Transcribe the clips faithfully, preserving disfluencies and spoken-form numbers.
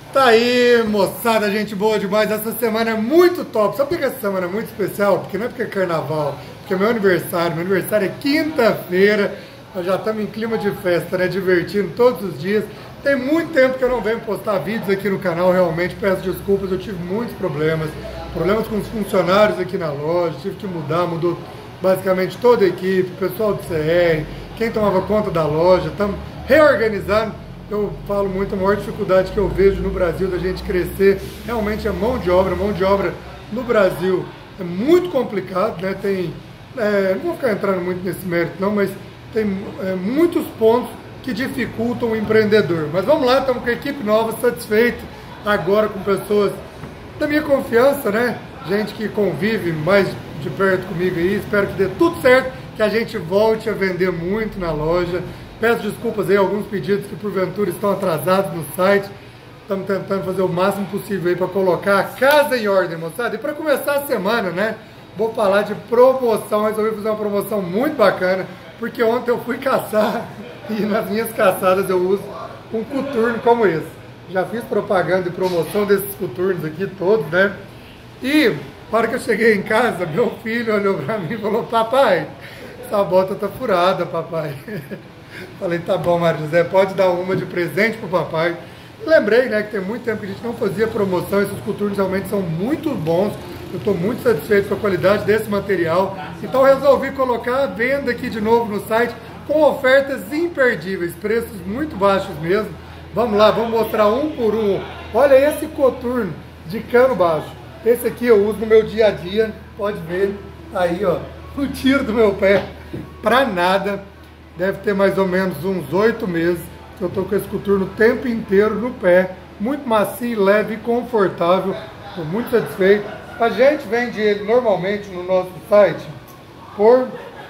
Tá aí, moçada, gente boa demais. Essa semana é muito top. Sabe por que essa semana é muito especial? Porque não é porque é carnaval, porque é meu aniversário. Meu aniversário é quinta-feira. Nós já estamos em clima de festa, né? Divertindo todos os dias. Tem muito tempo que eu não venho postar vídeos aqui no canal, realmente. Peço desculpas, eu tive muitos problemas. Problemas com os funcionários aqui na loja. Tive que mudar, mudou basicamente toda a equipe, o pessoal do C R, quem tomava conta da loja. Estamos reorganizando. Eu falo muito, a maior dificuldade que eu vejo no Brasil da gente crescer realmente é mão de obra. Mão de obra no Brasil é muito complicado, né? Tem, é, não vou ficar entrando muito nesse mérito não, mas tem é, muitos pontos que dificultam o empreendedor. Mas vamos lá, estamos com a equipe nova, satisfeito agora com pessoas da minha confiança, né? Gente que convive mais de perto comigo aí, espero que dê tudo certo, que a gente volte a vender muito na loja. Peço desculpas aí, alguns pedidos que porventura estão atrasados no site. Estamos tentando fazer o máximo possível aí para colocar a casa em ordem, moçada. E para começar a semana, né, vou falar de promoção. Resolvi fazer uma promoção muito bacana, porque ontem eu fui caçar e nas minhas caçadas eu uso um coturno como esse. Já fiz propaganda e promoção desses coturnos aqui todos, né? E na hora que eu cheguei em casa, meu filho olhou para mim e falou: papai, essa bota tá furada, papai. Falei, tá bom, Mário José, pode dar uma de presente pro papai. Lembrei, né, que tem muito tempo que a gente não fazia promoção, esses coturnos realmente são muito bons. Eu estou muito satisfeito com a qualidade desse material. Então resolvi colocar a venda aqui de novo no site com ofertas imperdíveis, preços muito baixos mesmo. Vamos lá, vamos mostrar um por um. Olha esse coturno de cano baixo. Esse aqui eu uso no meu dia a dia, pode ver aí, ó, no tiro do meu pé, pra nada. Deve ter mais ou menos uns oito meses que eu estou com esse coturno o tempo inteiro no pé. Muito macio, leve e confortável. Estou muito satisfeito. A gente vende ele normalmente no nosso site por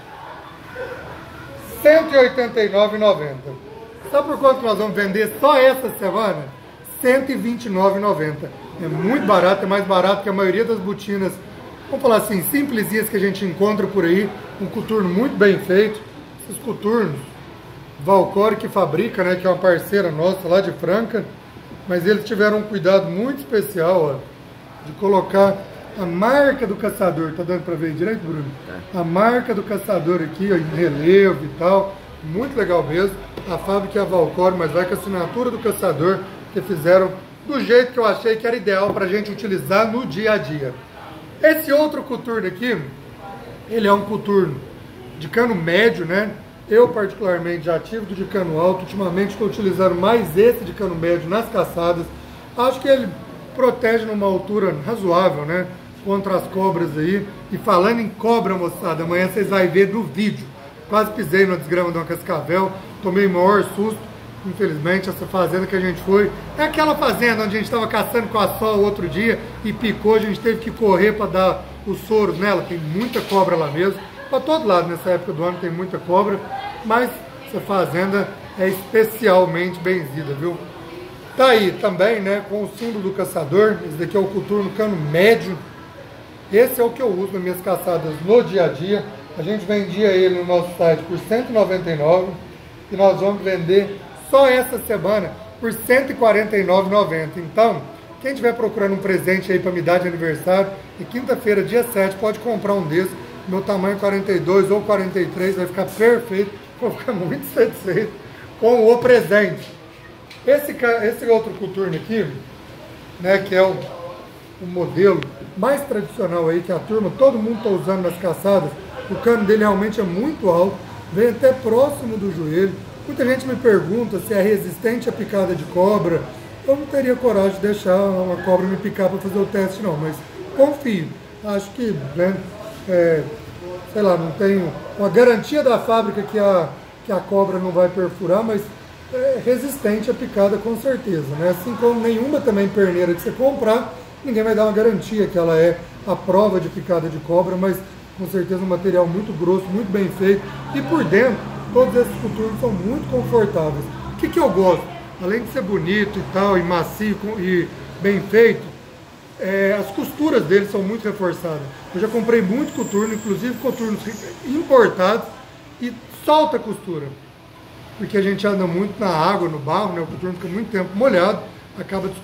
cento e oitenta e nove reais e noventa centavos. Sabe por quanto nós vamos vender só essa semana? cento e vinte e nove reais e noventa centavos. É muito barato, é mais barato que a maioria das botinas, vamos falar assim, simplesinhas que a gente encontra por aí. Um coturno muito bem feito. Esses coturnos, Valcore que fabrica, né, que é uma parceira nossa lá de Franca, mas eles tiveram um cuidado muito especial, ó, de colocar a marca do caçador. Tá dando para ver direito, Bruno? A marca do caçador aqui, ó, em relevo e tal, muito legal mesmo. A fábrica é a Valcore, mas vai com a assinatura do caçador, que fizeram do jeito que eu achei que era ideal para a gente utilizar no dia a dia. Esse outro coturno aqui, ele é um coturno de cano médio, né? Eu particularmente já tive do de cano alto. Ultimamente estou utilizando mais esse de cano médio nas caçadas. Acho que ele protege numa altura razoável, né, contra as cobras aí. E falando em cobra, moçada, amanhã vocês vão ver do vídeo. Quase pisei na desgrama de uma cascavel, tomei o maior susto. Infelizmente, essa fazenda que a gente foi é aquela fazenda onde a gente estava caçando com a sol outro dia e picou. A gente teve que correr para dar os soros nela. Tem muita cobra lá mesmo. Para todo lado, nessa época do ano tem muita cobra, mas essa fazenda é especialmente benzida, viu? Tá aí também, né, com o símbolo do caçador. Esse daqui é o coturno cano médio. Esse é o que eu uso nas minhas caçadas no dia a dia. A gente vendia ele no nosso site por cento e noventa e nove reais e nós vamos vender só essa semana por cento e quarenta e nove reais e noventa centavos. Então, quem estiver procurando um presente aí para me dar de aniversário, e quinta-feira, dia sete, pode comprar um desses. Meu tamanho quarenta e dois ou quarenta e três, vai ficar perfeito. Vou ficar muito satisfeito com o presente. Esse, esse outro coturno aqui, né, que é o, o modelo mais tradicional aí, que a turma, todo mundo está usando nas caçadas. O cano dele realmente é muito alto, vem até próximo do joelho. Muita gente me pergunta se é resistente à picada de cobra. Eu não teria coragem de deixar uma cobra me picar para fazer o teste não, mas confio. Acho que, né, É, sei lá, não tenho uma garantia da fábrica que a, que a cobra não vai perfurar, mas é resistente à picada com certeza, né? Assim como nenhuma também perneira que você comprar, ninguém vai dar uma garantia que ela é a prova de picada de cobra, mas com certeza um material muito grosso, muito bem feito, e por dentro todos esses coturnos são muito confortáveis. O que, que eu gosto? Além de ser bonito e tal, e macio e bem feito, É, as costuras dele são muito reforçadas. Eu já comprei muito coturno, inclusive coturnos importados, e solta a costura. Porque a gente anda muito na água, no barro, né? O coturno fica muito tempo molhado, acaba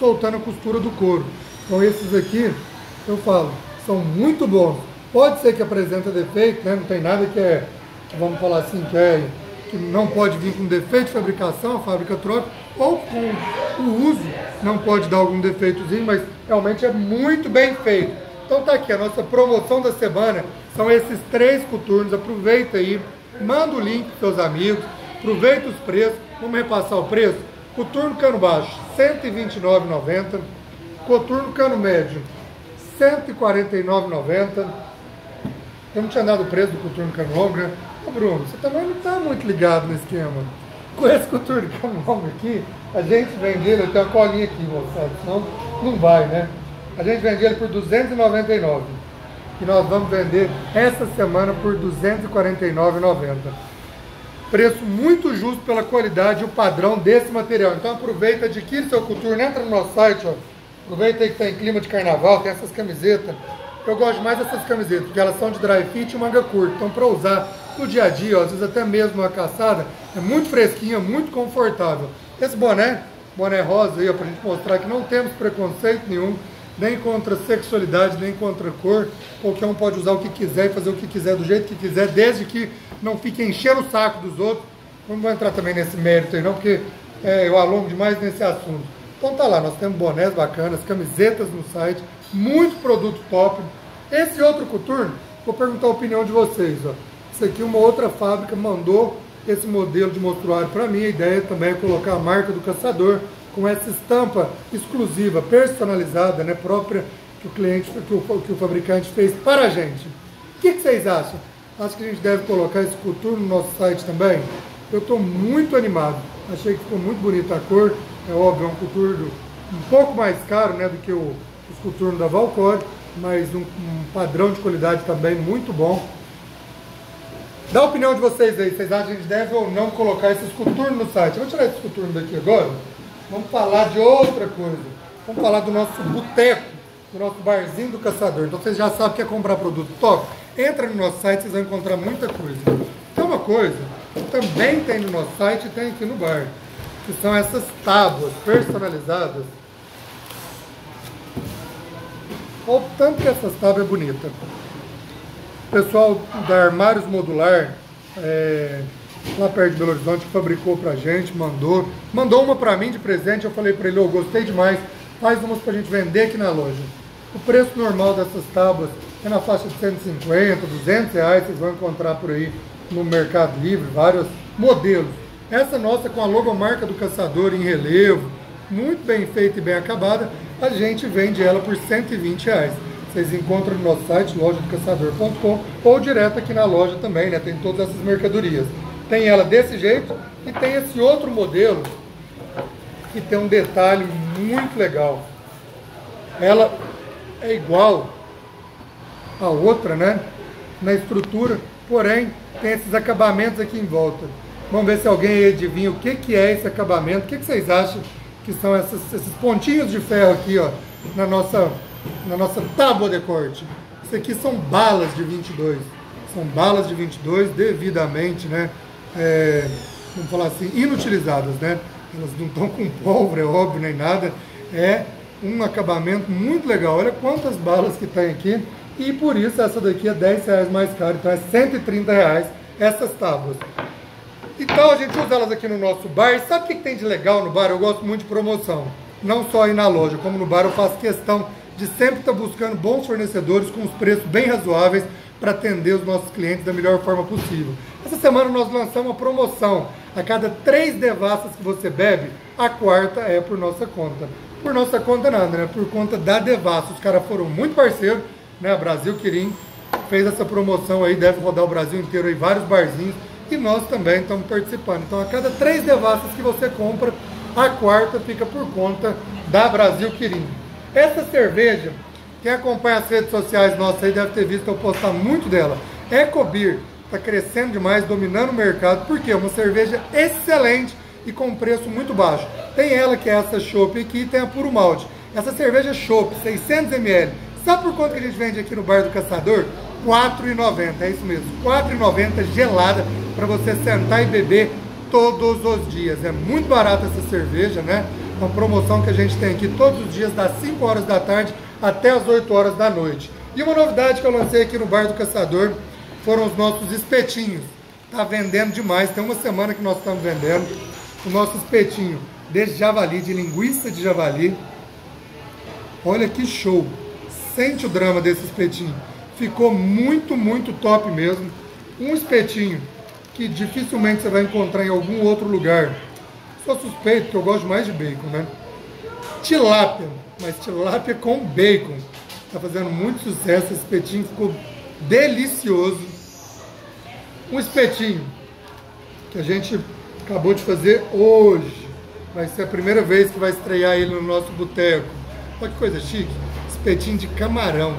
soltando a costura do couro. Então esses aqui, eu falo, são muito bons. Pode ser que apresenta defeito, né? Não tem nada que é, vamos falar assim, que, é, que não pode vir com defeito de fabricação, a fábrica troca, ou com o uso não pode dar algum defeitozinho, mas realmente é muito bem feito. Então tá aqui, a nossa promoção da semana são esses três coturnos. Aproveita aí, manda o link para seus amigos, aproveita os preços, vamos repassar o preço. Coturno cano baixo, cento e vinte e nove reais e noventa centavos. Coturno cano médio, cento e quarenta e nove reais e noventa centavos. Eu não tinha dado o preço do coturno cano longo, né? Ô Bruno, você também não está muito ligado no esquema. Com esse coturno cano longo aqui, a gente vende ele, eu tenho uma colinha aqui, moçada, senão não vai, né? A gente vende ele por duzentos e noventa e nove reais. E nós vamos vender essa semana por duzentos e quarenta e nove reais e noventa centavos. Preço muito justo pela qualidade e o padrão desse material. Então aproveita, adquire seu coturno, entra no nosso site, ó. Aproveita aí que está em clima de carnaval, tem essas camisetas. Eu gosto mais dessas camisetas, porque elas são de dry fit e manga curta. Então para usar no dia a dia, ó, às vezes até mesmo uma caçada, é muito fresquinha, muito confortável. Esse boné, boné rosa aí, ó, pra gente mostrar que não temos preconceito nenhum, nem contra sexualidade, nem contra cor. Qualquer um pode usar o que quiser e fazer o que quiser, do jeito que quiser, desde que não fique enchendo o saco dos outros. Não vou entrar também nesse mérito aí não, porque é, eu alongo demais nesse assunto. Então tá lá, nós temos bonés bacanas, camisetas no site, muito produto top. Esse outro coturno, vou perguntar a opinião de vocês, ó. Isso aqui uma outra fábrica mandou esse modelo de mostruário para mim. A ideia também é colocar a marca do caçador com essa estampa exclusiva, personalizada, né, própria, que o cliente, que o, que o fabricante fez para a gente. O que, que vocês acham? Acho que a gente deve colocar esse coturno no nosso site também. Eu estou muito animado. Achei que ficou muito bonita a cor. É óbvio, é um coturno um pouco mais caro, né, do que o, os coturnos da Valcore, mas um, um padrão de qualidade também muito bom. Dá a opinião de vocês aí. Vocês acham que a gente deve ou não colocar esses coturnos no site? Eu vou tirar esses coturnos daqui agora. Vamos falar de outra coisa. Vamos falar do nosso boteco, do nosso barzinho do caçador. Então vocês já sabem que é comprar produto top. Entra no nosso site, vocês vão encontrar muita coisa. Tem uma coisa que também tem no nosso site e tem aqui no bar, que são essas tábuas personalizadas. Olha o tanto que essas tábuas é bonita. O pessoal da Armários Modular, é, lá perto de Belo Horizonte, que fabricou pra gente, mandou. Mandou uma pra mim de presente, eu falei pra ele, eu gostei demais, faz umas pra gente vender aqui na loja. O preço normal dessas tábuas é na faixa de cento e cinquenta, duzentos reais, vocês vão encontrar por aí no Mercado Livre, vários modelos. Essa nossa com a logomarca do caçador em relevo, muito bem feita e bem acabada, a gente vende ela por cento e vinte reais. Vocês encontram no nosso site, loja do caçador ponto com, ou direto aqui na loja também, né? Tem todas essas mercadorias. Tem ela desse jeito e tem esse outro modelo que tem um detalhe muito legal. Ela é igual a outra, né? Na estrutura, porém tem esses acabamentos aqui em volta. Vamos ver se alguém adivinha o que, que é esse acabamento. O que, que vocês acham que são essas, esses pontinhos de ferro aqui, ó, na nossa, na nossa tábua de corte? Isso aqui são balas de vinte e dois. São balas de vinte e dois devidamente, né? É, vamos falar assim, inutilizadas, né? Elas não estão com pólvora, é óbvio, nem nada. É um acabamento muito legal. Olha quantas balas que tem aqui. E por isso essa daqui é dez reais mais caro. Então é cento e trinta reais essas tábuas. Então a gente usa elas aqui no nosso bar. E sabe o que tem de legal no bar? Eu gosto muito de promoção. Não só aí na loja, como no bar eu faço questão de sempre estar buscando bons fornecedores com os preços bem razoáveis para atender os nossos clientes da melhor forma possível. Essa semana nós lançamos uma promoção. A cada três devassas que você bebe, a quarta é por nossa conta. Por nossa conta nada, né? Por conta da Devassa. Os caras foram muito parceiros, né? A Brasil Quirim fez essa promoção aí, deve rodar o Brasil inteiro aí, vários barzinhos. E nós também estamos participando. Então a cada três devassas que você compra, a quarta fica por conta da Brasil Quirim. Essa cerveja, quem acompanha as redes sociais nossas aí deve ter visto eu postar muito dela. Ecobir está crescendo demais, dominando o mercado, porque é uma cerveja excelente e com preço muito baixo. Tem ela que é essa Chopp aqui e tem a Puro Malte. Essa cerveja Chopp, seiscentos mililitros, sabe por quanto que a gente vende aqui no Bar do Caçador? quatro reais e noventa centavos, é isso mesmo, quatro reais e noventa centavos gelada para você sentar e beber todos os dias. É muito barata essa cerveja, né? Uma promoção que a gente tem aqui todos os dias, das cinco horas da tarde até as oito horas da noite. E uma novidade que eu lancei aqui no Bar do Caçador foram os nossos espetinhos. Tá vendendo demais, tem uma semana que nós estamos vendendo o nosso espetinho de javali, de linguiça de javali. Olha que show! Sente o drama desse espetinho. Ficou muito, muito top mesmo. Um espetinho que dificilmente você vai encontrar em algum outro lugar. Sou suspeito, porque eu gosto mais de bacon, né? Tilápia, mas tilápia com bacon. Tá fazendo muito sucesso, esse espetinho ficou delicioso. Um espetinho que a gente acabou de fazer hoje. Vai ser a primeira vez que vai estrear ele no nosso boteco. Olha que coisa chique. Espetinho de camarão.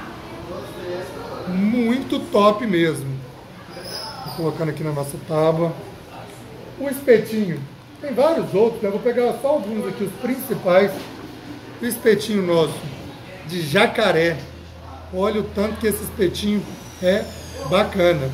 Muito top mesmo. Vou colocando aqui na nossa tábua. Um espetinho. Tem vários outros, né? Vou pegar só alguns aqui, os principais. O espetinho nosso de jacaré. Olha o tanto que esse espetinho é bacana.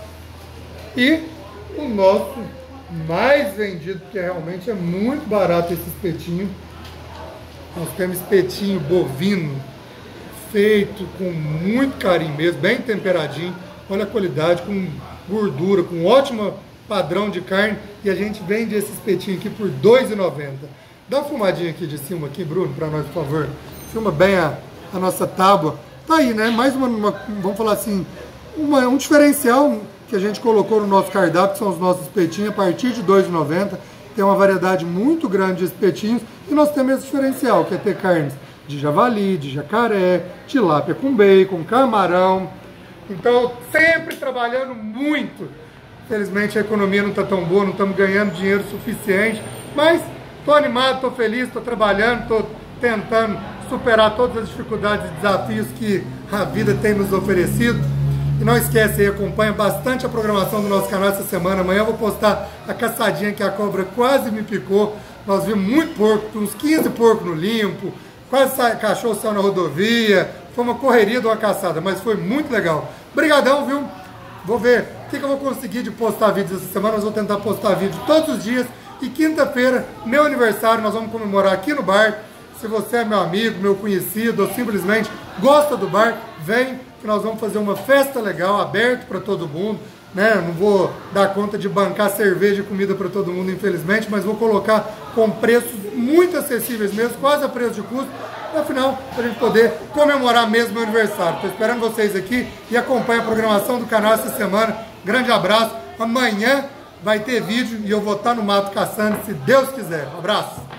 E o nosso mais vendido, que realmente é muito barato esse espetinho. Nós temos espetinho bovino, feito com muito carinho mesmo, bem temperadinho. Olha a qualidade, com gordura, com ótimo padrão de carne. E a gente vende esse espetinho aqui por dois reais e noventa centavos. Dá uma fumadinha aqui de cima, aqui, Bruno, para nós, por favor. Filma bem a, a nossa tábua. Tá aí, né? Mais uma, uma vamos falar assim, uma, um diferencial que a gente colocou no nosso cardápio, que são os nossos espetinhos, a partir de dois reais e noventa centavos. Tem uma variedade muito grande de espetinhos. E nós temos esse diferencial, que é ter carnes de javali, de jacaré, tilápia com bacon, camarão. Então, sempre trabalhando muito. Infelizmente, a economia não está tão boa, não estamos ganhando dinheiro suficiente. Mas estou animado, estou feliz, estou trabalhando, estou tentando superar todas as dificuldades e desafios que a vida tem nos oferecido. E não esquece aí, acompanha bastante a programação do nosso canal essa semana. Amanhã eu vou postar a caçadinha que a cobra quase me picou. Nós vimos muito porco, uns quinze porcos no limpo, quase sa... cachorro saiu na rodovia. Foi uma correria de uma caçada, mas foi muito legal. Obrigadão, viu? Vou ver o que, que eu vou conseguir de postar vídeos essa semana. Nós vamos tentar postar vídeo todos os dias. E quinta-feira, meu aniversário, nós vamos comemorar aqui no bar. Se você é meu amigo, meu conhecido, ou simplesmente gosta do bar, vem que nós vamos fazer uma festa legal, aberto para todo mundo, né? Não vou dar conta de bancar cerveja e comida para todo mundo, infelizmente, mas vou colocar com preços muito acessíveis mesmo, quase a preço de custo, afinal, para a gente poder comemorar mesmo meu aniversário. Estou esperando vocês aqui e acompanhe a programação do canal essa semana. Grande abraço. Amanhã vai ter vídeo e eu vou estar no mato caçando, se Deus quiser. Um abraço.